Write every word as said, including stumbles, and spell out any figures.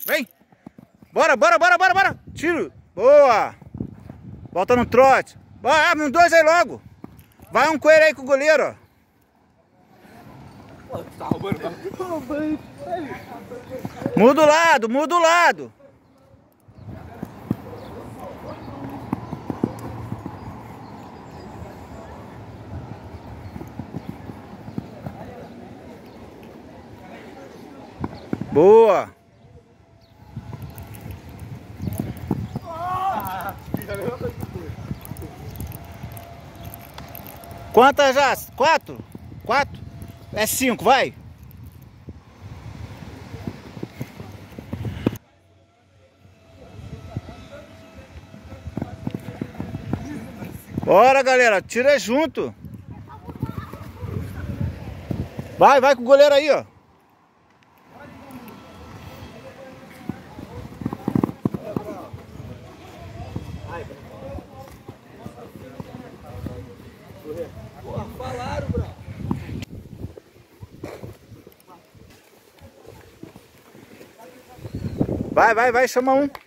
Vem. Bora, bora, bora, bora, bora. Tiro. Boa. Volta no trote. Vai, abre um dois aí logo. Vai um coelho aí com o goleiro, ó. Tá roubando, tá roubando. Muda o lado, muda o lado. Boa. Quantas já? Quatro? Quatro? É cinco, vai. Bora, galera, tira junto. Vai, vai com o goleiro aí, ó. Porra, falaram, bro. Vai, vai, vai, chama um.